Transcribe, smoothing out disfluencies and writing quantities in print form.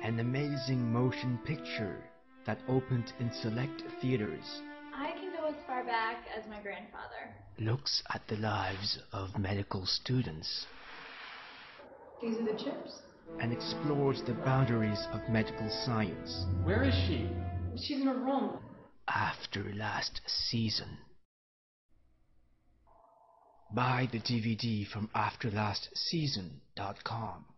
an amazing motion picture that opened in select theaters, I can go as far back as my grandfather. looks at the lives of medical students, These are the chips? and explores the boundaries of medical science. Where is she? She's in her room. After last season. Buy the DVD from afterlastseason.com.